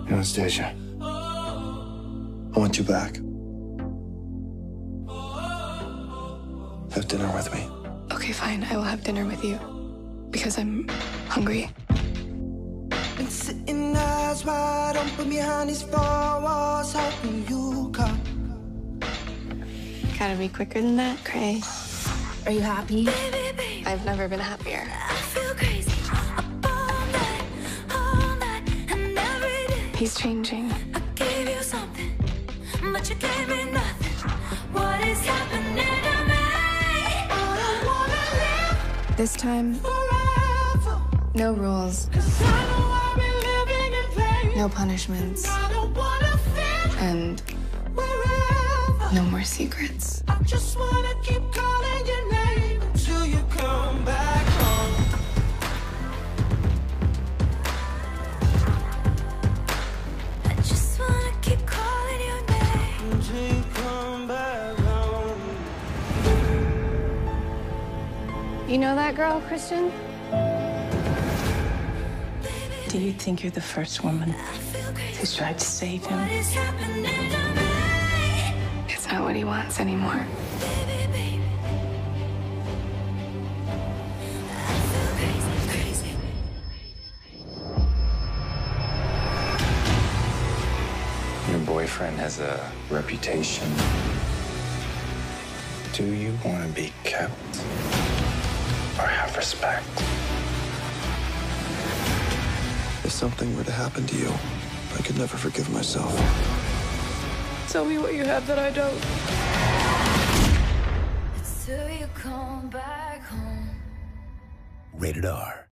Anastasia, I want you back. Have dinner with me. Okay, fine. I will have dinner with you. Because I'm hungry. Been sitting eyes wide open behind these four walls, hoping you come. Gotta be quicker than that, Cray. Are you happy? I've never been happier. I feel crazy. All night, and every day. He's changing. I gave you something, but you gave me nothing. What is happening to me? I don't wanna live This time, forever. no rules, 'Cause I know I've been living in pain. no punishments, I don't wanna fit and wherever. no more secrets. I just wanna keep calling your name until you come back home. I just wanna keep calling your name until you come back home. You know that girl, Christian? Do you think you're the first woman I feel crazy. who's tried to save What him? is happening to me? It's not what he wants anymore. Baby, baby. I feel crazy, crazy. Your boyfriend has a reputation. Do you want to be kept or have respect? If something were to happen to you, I could never forgive myself. Tell me what you have that I don't. Till you come back home. Rated R.